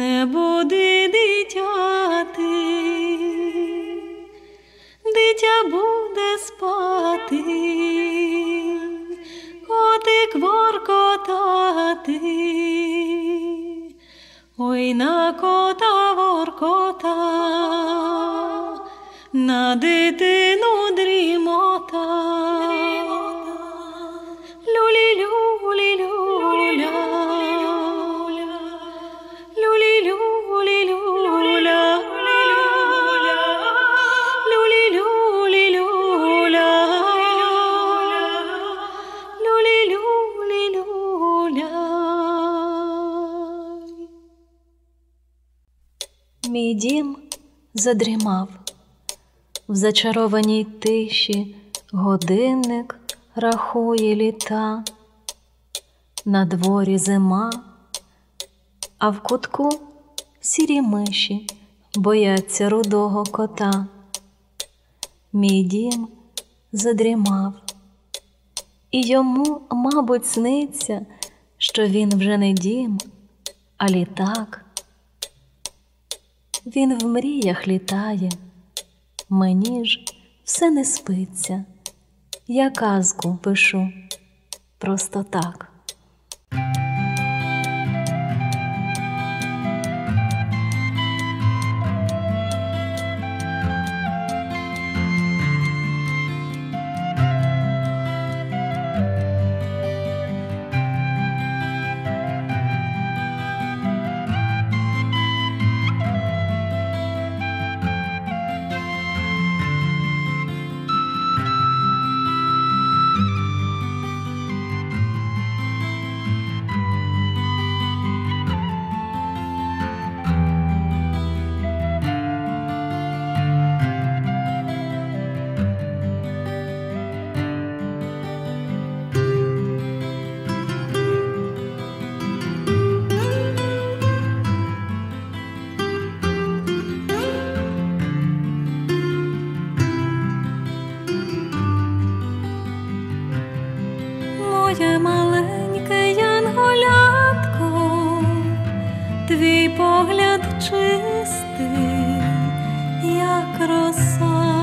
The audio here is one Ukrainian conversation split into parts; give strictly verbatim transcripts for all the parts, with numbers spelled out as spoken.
Не буди дитяти, дитя буде спати, котик воркотати, ой на кота воркота, на дитину дрімота. Люлі-люлі-люля, люлі-люлі-люля, люлі-люлі-люля, люлі-люлі-люля. Мій дім задрімав. В зачарованій тиші годинник рахує літа. На дворі зима, а в кутку сірі миші бояться рудого кота. Мій дім задрімав, і йому, мабуть, сниться, що він вже не дім, а літак. Він в мріях літає, мені ж все не спиться. Я казку пишу просто так. Моє маленьке янголятко, твій погляд чистий, як роса.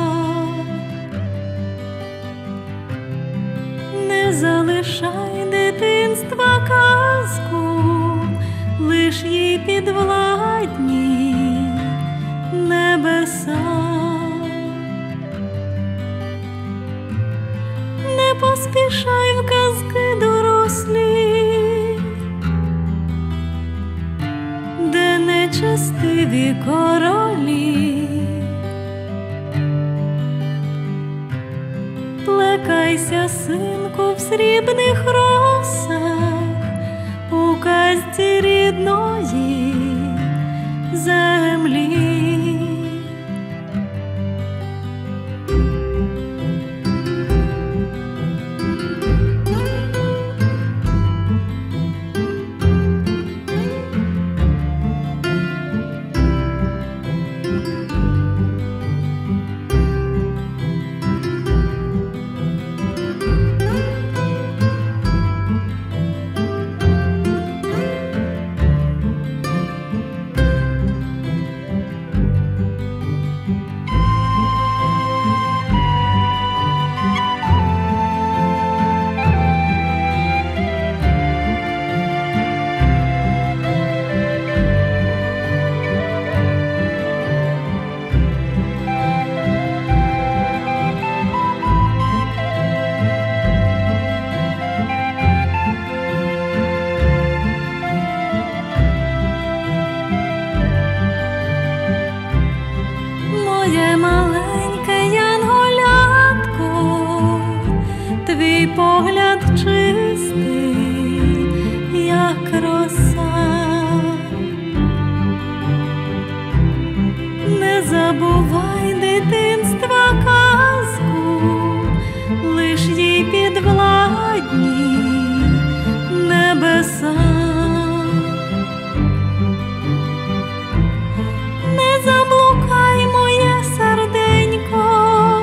Не залишай дитинства казку, лиш їй підвладні небеса. Не поспішай в казки дорослі, де нечестиві королі. Плекайся, синку, в срібних росах, у казці рідної землі. Моє маленьке янголятко, твій погляд чистий, як роса. Не забувай дитинства казку, лиш їй підвладні небеса. Не заблукай, моє серденько,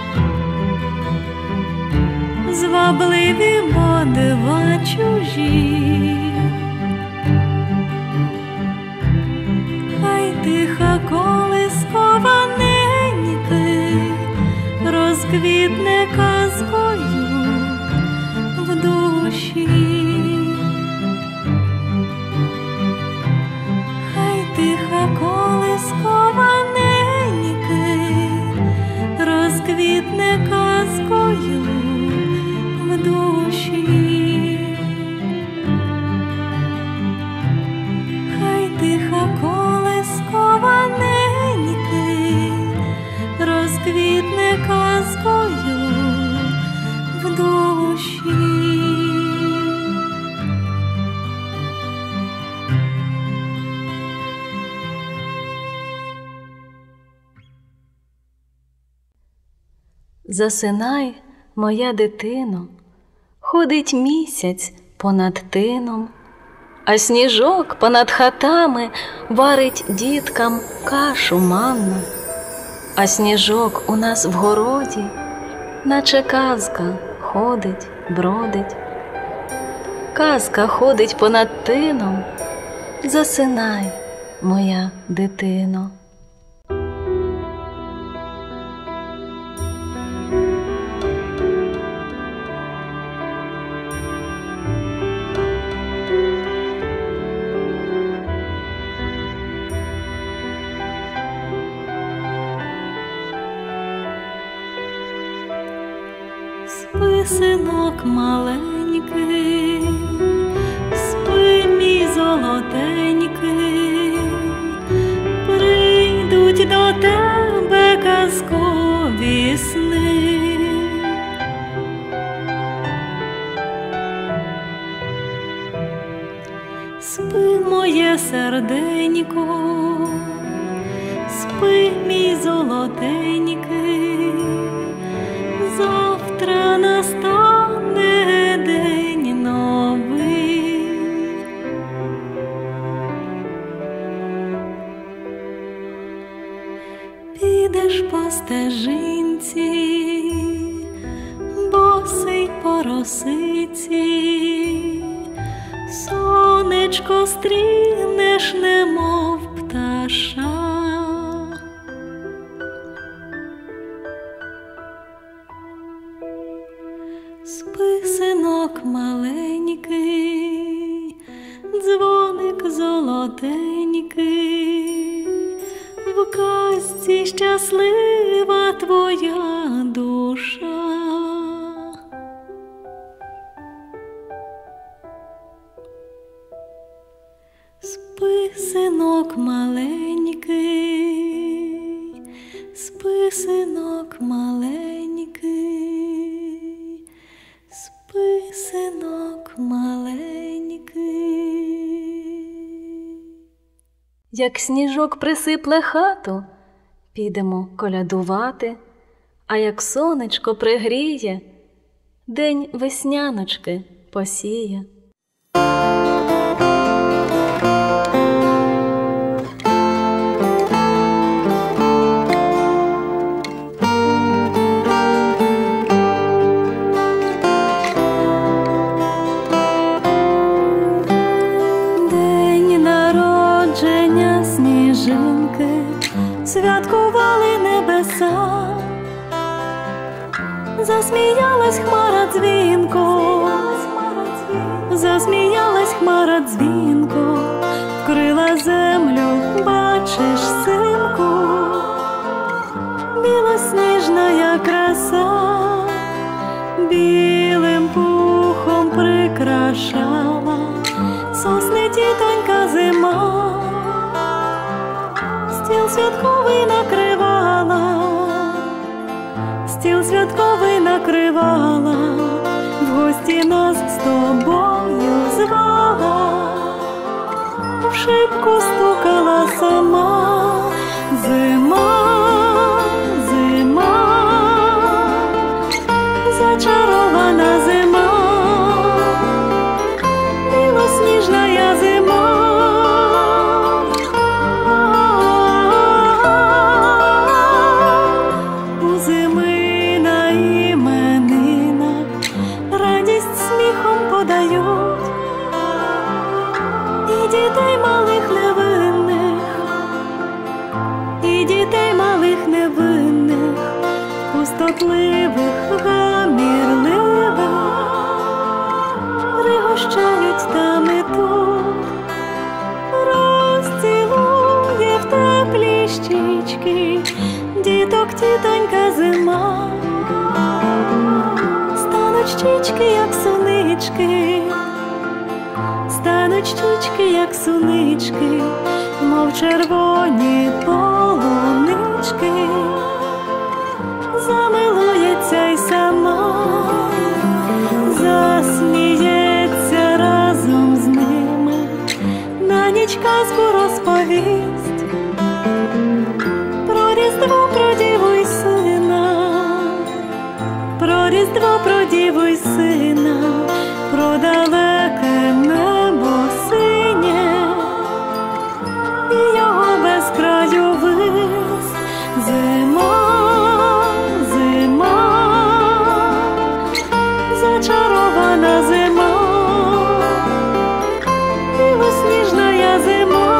звабливі бо дива чужі. тиха колискова неньки розквітне казкою в душі. Хай тиха колискова неньки розквітне казкою в душі. Хай тиха колискова неньки розквітне казкою в душі. Засинай, моя дитино, ходить місяць понад тином, а сніжок понад хатами варить діткам кашу манну. А сніжок у нас в городі, наче казка, ходить, бродить. Казка ходить понад тином, засинай, моя дитино. Спи, синок маленький, спи, мій золотенький, прийдуть до тебе казкові сни. Спи, моє серденько, спи, мій золотенький, завтра настане день новий. Підеш по стежинці, босий по росиці, сонечко стрінеш, немов пташа. Спи, синок маленький, дзвоник золотенький, в казці щаслива твоя душа. Спи, синок маленький, спи, синок маленький, спи, синок маленький. Як сніжок присипле хату, підемо колядувати, а як сонечко пригріє, день весняночки посіє. Святкували небеса, засміялась хмара дзвінко, засміялась хмара дзвінко, вкрила землю, бачиш, синку, білосніжна я краса, білим пухом прикрашала сосни тітонька зима. Стіл святковий накривала, стіл святковий накривала, в гості нас з тобою звала, в шибку стукала сама зима, зима, зачарована зима, білосніжна я зима. Дітей малих не видно. турботливих, гамірливих, пригощають там і тут, розцілує в теплі щічки діток тітонька зима. Стануть щічки, як сунички, стануть щічки, як сунички, мов червоні полунички, замилується й сама, засміється разом з ними, на ніч казку розповість про Різдво, про Діву й сина, про Різдво, про Діву й сина, про далеке небо синє і його без краю вис. Зима, зима, зачарована зима, білосніжна я зима.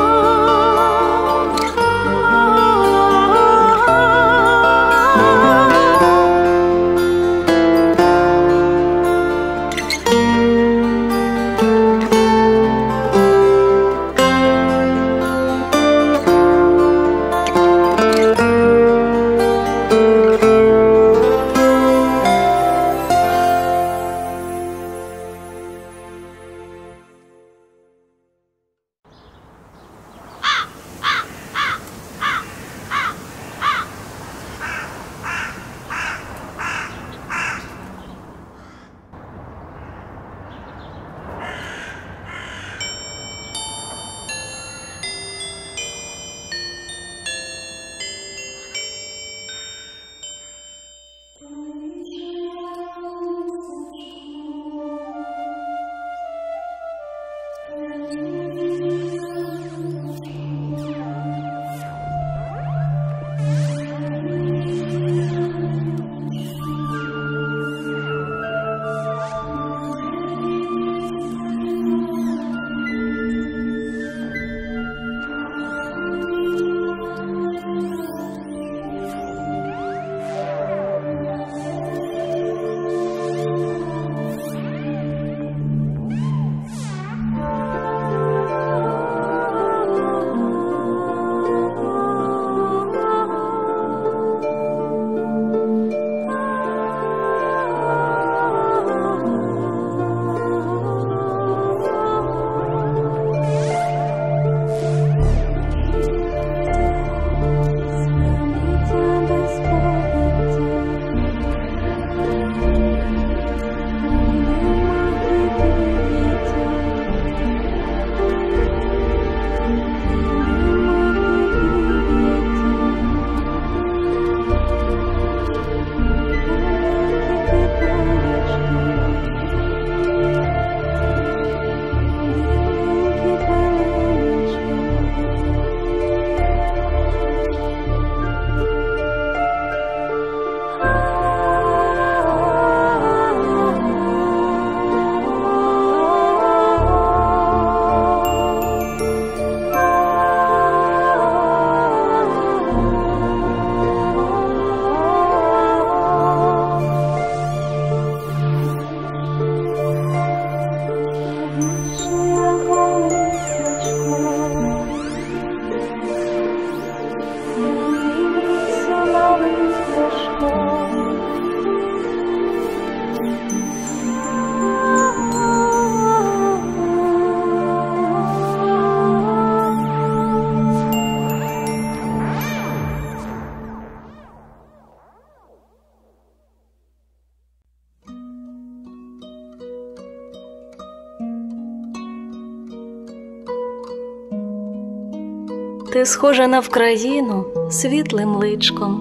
Ти схожа на Вкраїну світлим личком,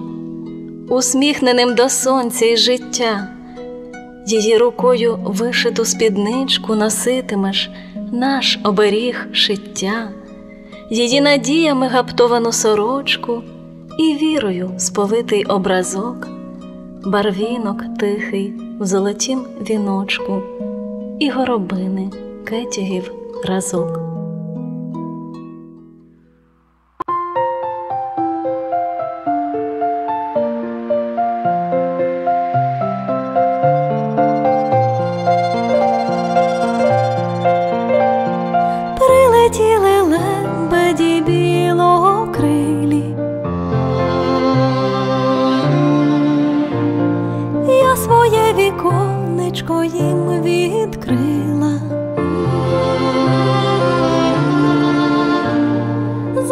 усміхненим до сонця і життя. Її рукою вишиту спідничку носитимеш, наш оберіг шиття, її надіями гаптовану сорочку і вірою сповитий образок, барвінок тихий в золотім віночку і горобини кетягів разок.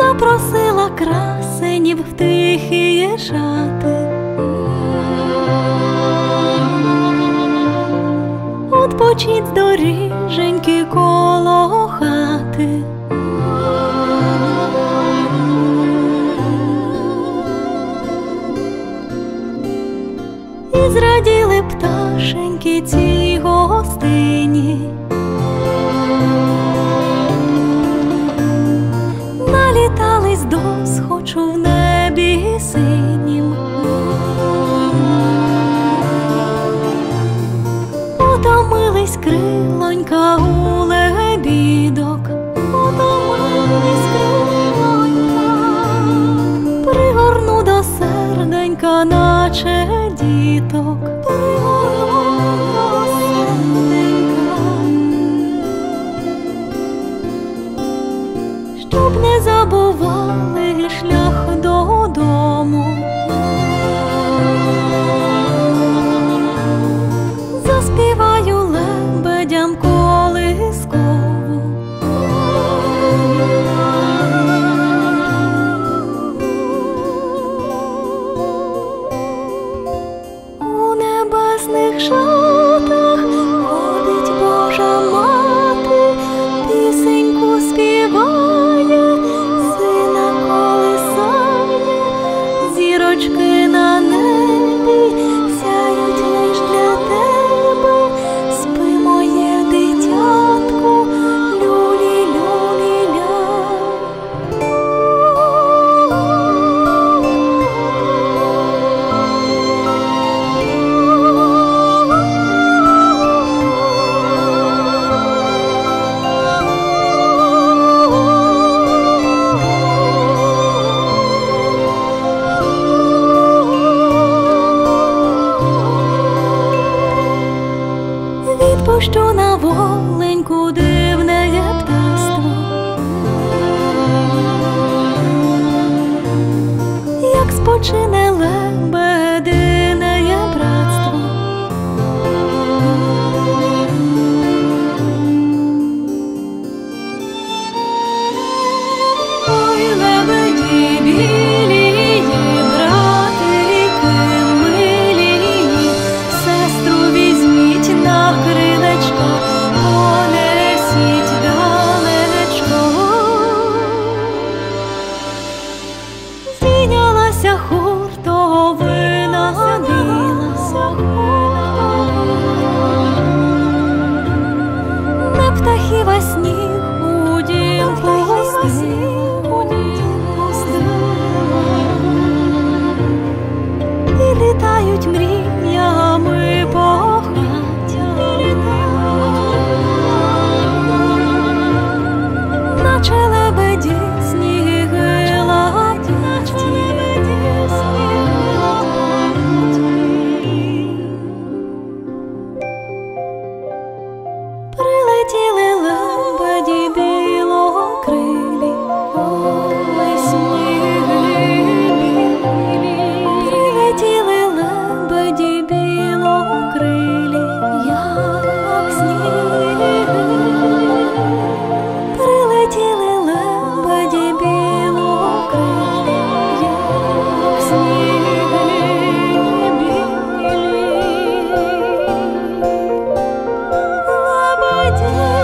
запросила красенів в тихі шати. Отпочіть з доріженьки коло хати. І зраділи пташеньки цій гостині. Налітались до схочу в небі синім. Утомились крилонька у лебідок. Утомились крилонька. Пригорну до серденька, наче діток. Пригорну до серденька, щоб не забували шлях додому. Заспіваю лебедям колискову. У небесних шатах ходить Божа мати, пісеньку співає, сина колисає. Зірочки на небі сяють лиш для тебе. Спи, моє дитятко, люлі-люлі-ля. Відпущу на воленьку дивне птаство. Як спочине лебедине братство. Ой, лебеді білі, братики милі, сестру візьміть на крилечко, понесіть далечко. Здійнялася хуртовина біла, на птахів а сніг у дім пустив. І літають мріями по хаті, наче лебеді сніги ладять. Прилетіли лебеді білокрилі, ой, сніги білі. Прилетіли лебеді білокрилі, як сніги. Прилетіли лебеді білокрилі, як сніги білі. Лебеді.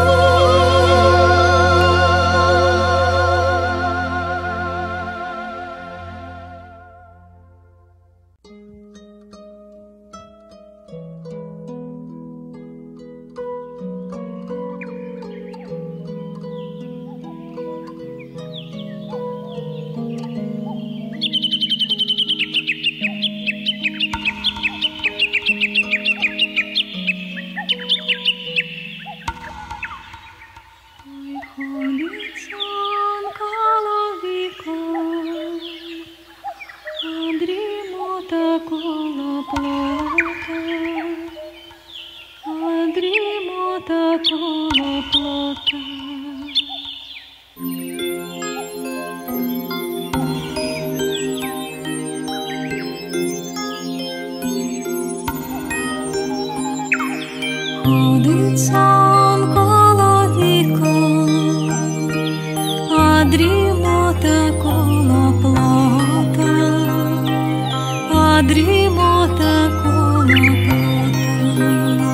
Ходить сонка ловіком, а дрімота коло плота, а дрімота коло плота. Ходить сон коло вікон, а дрімота дрімота колокота.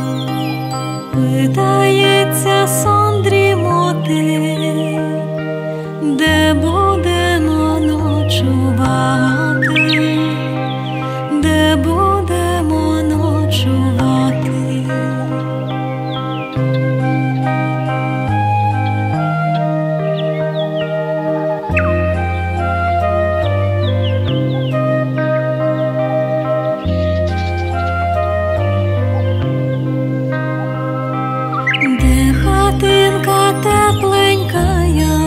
Питається сон дрімоти, де будемо ночувати, де будемо ночувати. Де хатинка тепленькая,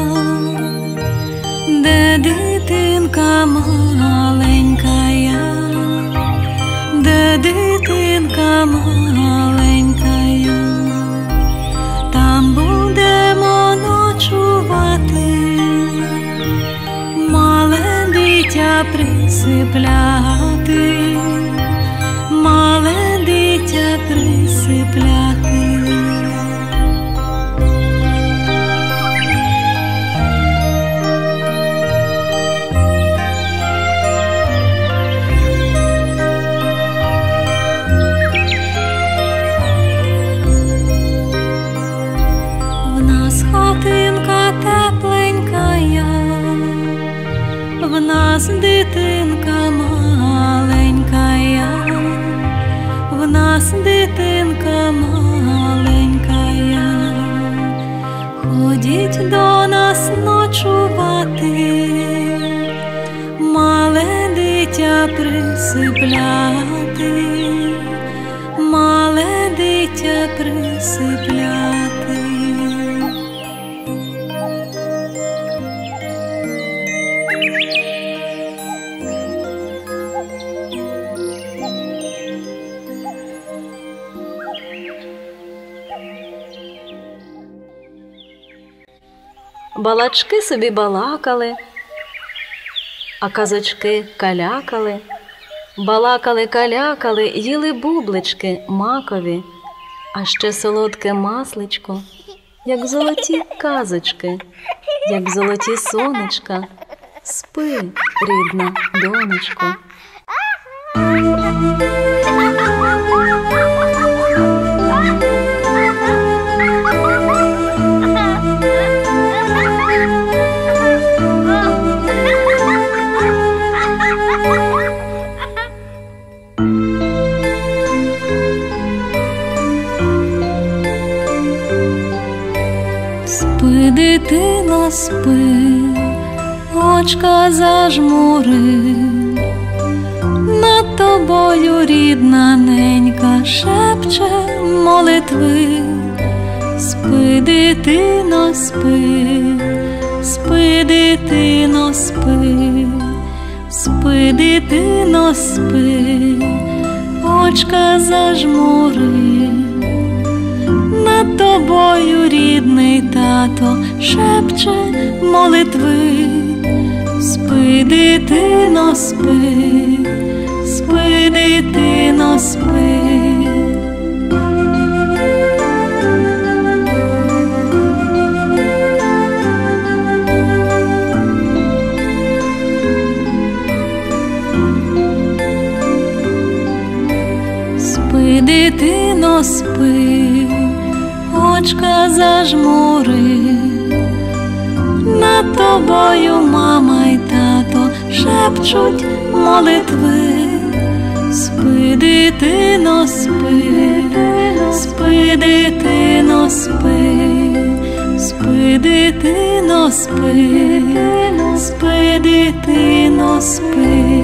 де дитинка маленькая, де дитинка маленькая, там будемо ночувати, мале дитя присипляти, мале дитя присипляти. Хатинка тепленькая, в нас дитинка маленькая, в нас дитинка маленькая. Ходіть до нас ночувати, мале дитя присипляти, мале дитя присипляти. Балачки собі балакали, а казочки калякали, балакали, калякали, їли бублички макові, а ще солодке масличко, як золоті казочки, як золоті сонечка. Спи, рідна донечко. Спи, дитино, спи, очка зажмури, над тобою рідна ненька шепче молитви. Спи, дитино, спи, спи, дитино, спи, спи, дитино, спи, очка зажмури, над тобою рідний тато шепче молитви. Спи, дитино, спи, спи, дитино, спи. Спи, дитино, спи, очка зажмури, над тобою мама й тато шепчуть молитви. Спи, дитино, спи, спи, дитино, спи, спи, дитино, спи, спи, дитино, спи.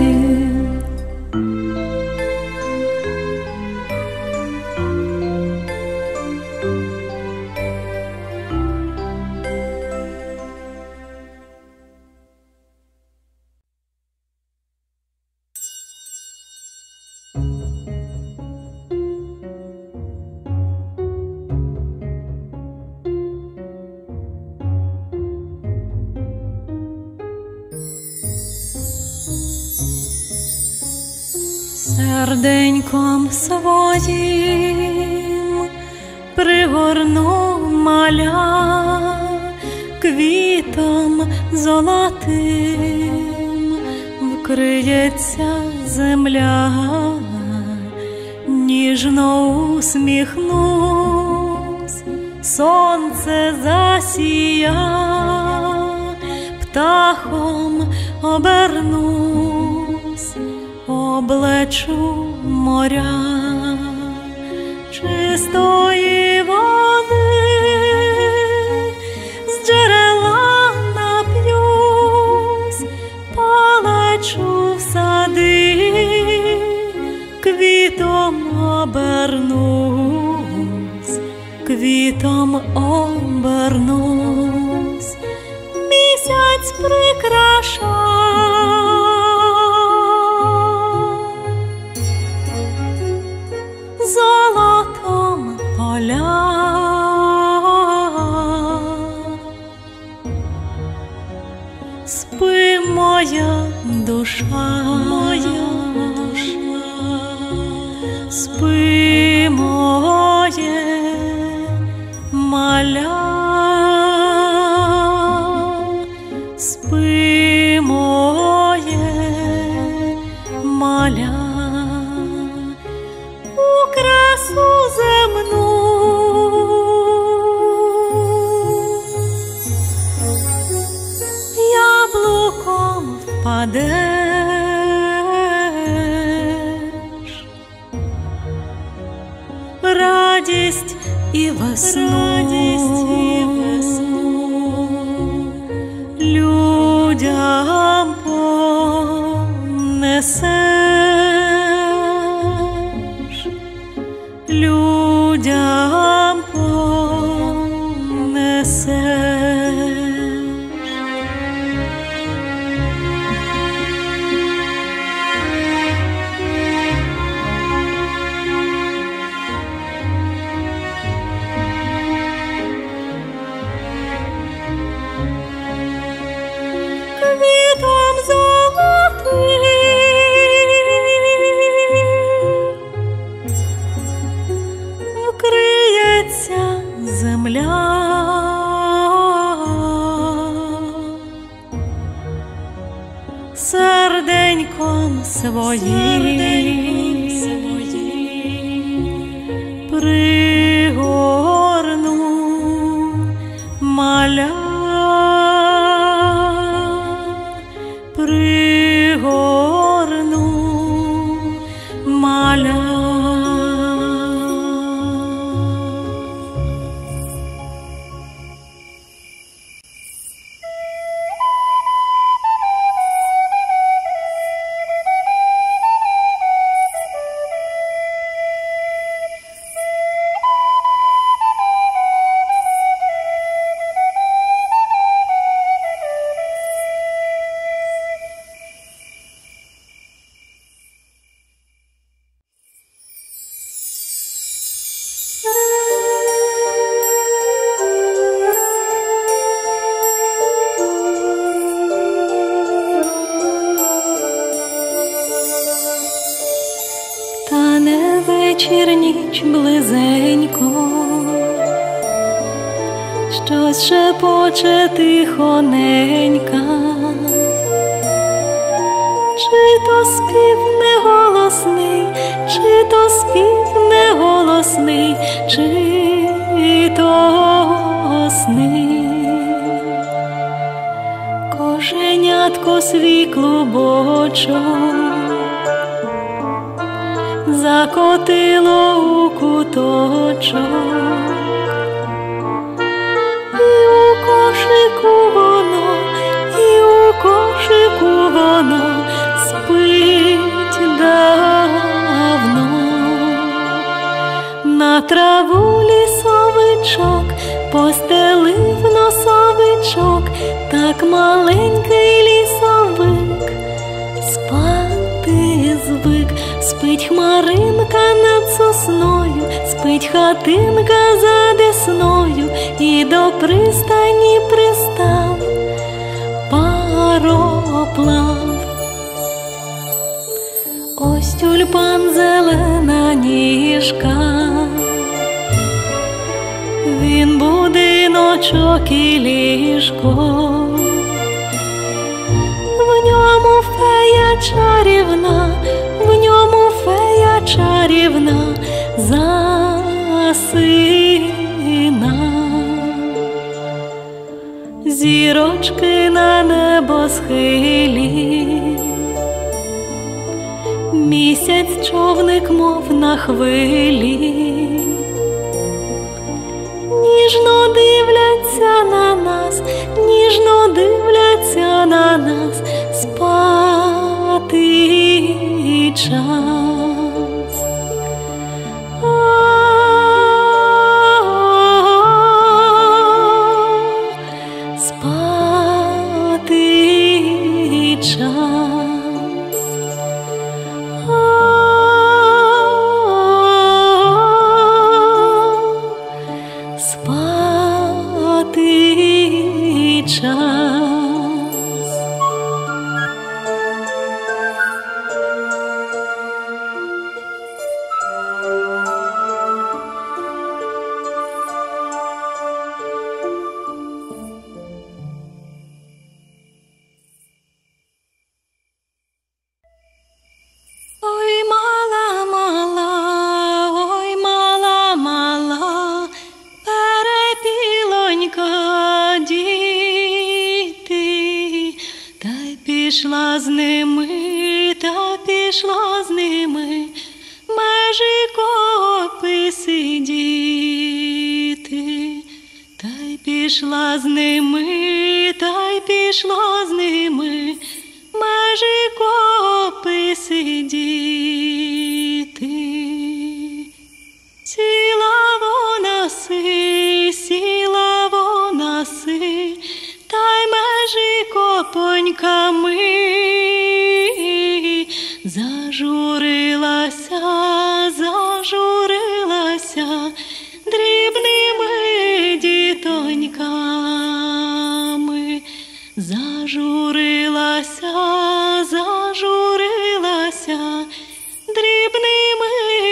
Серденьком своїм пригорну маля, квітом золотим вкриється земля, ніжно усміхнусь, сонце засія, птахом обернусь, облечу моря чистої води, з джерела нап'юсь, полечу в сади, квітом обернусь, квітом обернусь, місяць прикраша золотом поля. Спи, моя душа, моя душа, спи, моє маля, спи, моє маля, у красу земну яблуком впадеш, радість і весну, радість і весну людям понесеш, людям понесеш. Квітом золотим вкриється земля, серденьком своїм пригорну маля, пригорну маля. Тане вечір, ніч близенько, щось шепоче тихоненька, чи то спів неголосний, чи то спів неголосний, чи то сни. Кошенятко свій клубочок закотило у куточок, і у кошику воно, і у кошику воно спить давно. На траву лісовичок постелив носовичок, так маленький лісовик спати звик. Спить хмаринка над сосною, спить хатинка за десною, і до пристані пристав пароплав. Ось тюльпан зелена ніжка, він будиночок і ліжко, в ньому фея чарівна чарівна засина. Зірочки на небосхилі, місяць човник, мов на хвилі, ніжно дивляться на нас, ніжно дивляться на нас, спати час. Спати час. Спати час. Ой, мала, мала, ой, мала, мала, перепілонька діти, та й пішла з ними, та пішла з ними, межі копи сидіти, та й пішла з ними, та й пішла з ними, межі копи сидіти. Сіла вона си, сіла вона си, та й межі копоньками зажурилася, зажурилася дрібними дітоньками. Зажурилася, зажурилася дрібними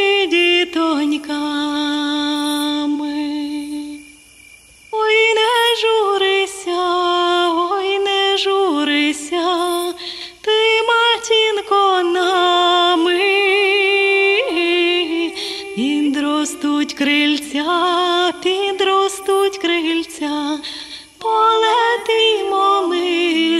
дітоньками. Ой, не журися, ой, не журися, ти, матінко, нами. Підростуть крильця, підростуть крильця, полетимо ми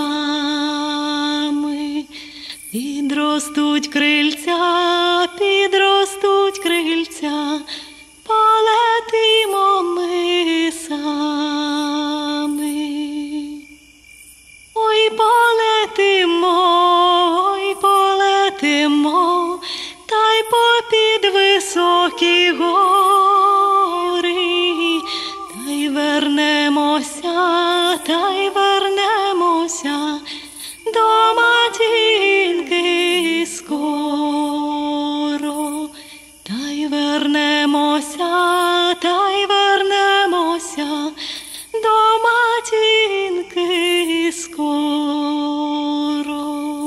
сами. Підростуть крильця, підростуть крильця, полетимо ми сами. Ой, полетимо, ой, полетимо, та й попід високі гори, та й вернемося, та й вернемося до матінки скоро, та й вернемося, та й вернемося до матінки скоро.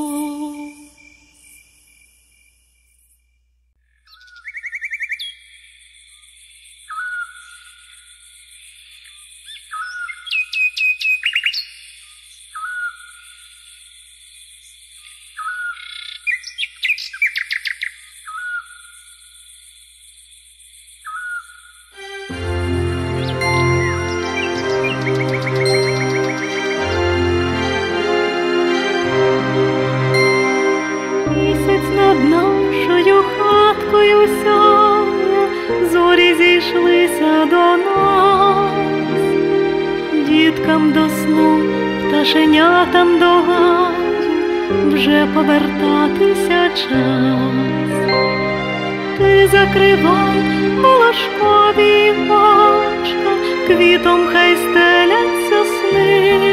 Місяць над нашою хаткою сяє, зорі зійшлися до нас. Діткам до сну, пташенятам до гаю вже повертатися час. Ти закривай волошкові очка, квітом хай стеляться сни.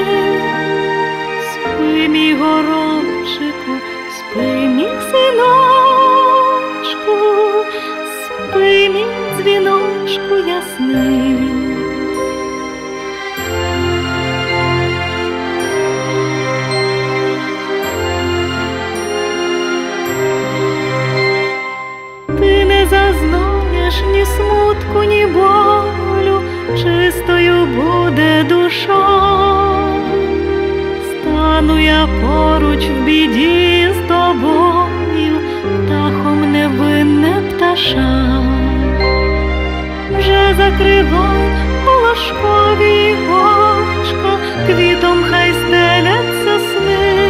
Спи, мій горобчику, спи, мій синочку, спи, мій дзвіночку ясний. Ти не зазнаєш ні смутку, ні болю, чистою буде душа. Стану я поруч в біді з тобою, птахом невинне волошкові очка, квітом хай стеляться сни.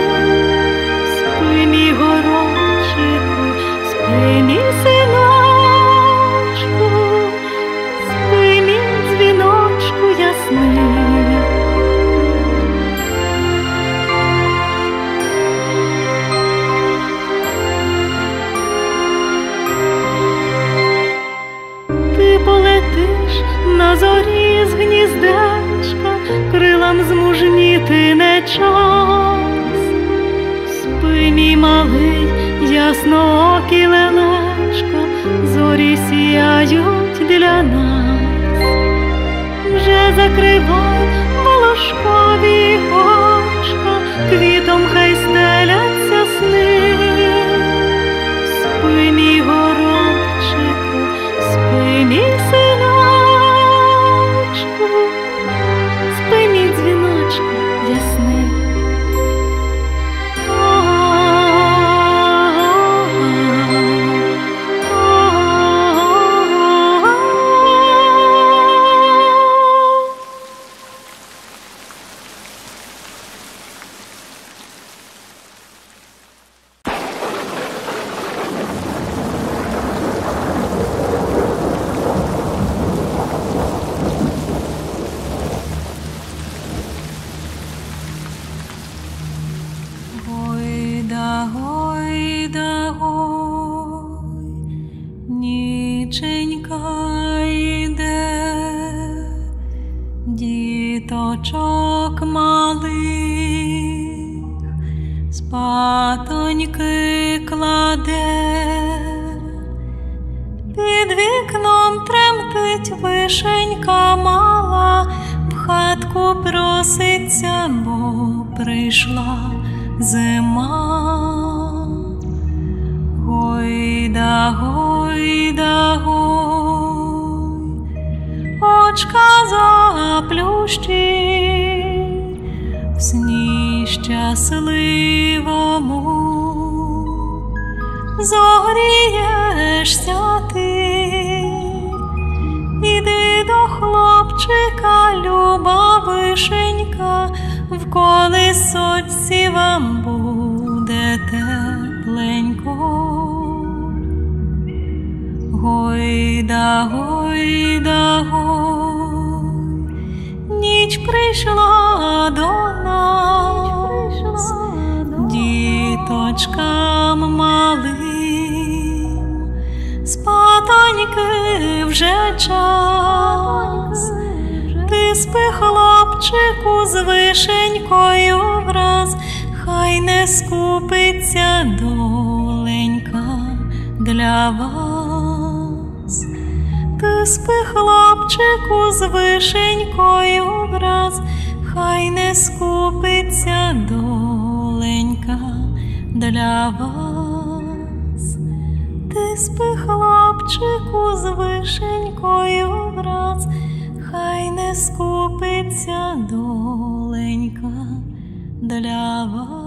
Спи, мій горобчику, спи, мій синочку, спи, мій дзвіночку ясний. Полетиш на зорі з гніздечка, крилам змужніти не час. Спи, мій малий, ясноокий лелечко, зорі сіяють для нас. Вже закривай волошкові очка, квітом хай стеляться сни. Спи, мій горобчику, спи, мій синочку, спи, мій дзвіночку ясний. Гойда, гойда, гой, ніченька йде, діточок малих спатоньки кладе. Під вікном тремтить вишенька мала, в хатку проситься, бо прийшла зима. Гойда, гойда, гой, очка заплющи, в сні щасливому зогрієшся ти. Іди до хлопчика, люба вишенька, в колисочці вам буде тепленько. Гойда, гойда, гой, ніч прийшла до нас, діточкам малим спатоньки вже час. Ти спи, хлопчику, з вишенькою враз, хай не скупиться доленька для вас. Ти спи, хлопчику, з вишенькою враз, хай не скупиться доленька для вас. Ти спи, хлопчику, з вишенькою враз, хай не скупиться доленька для вас.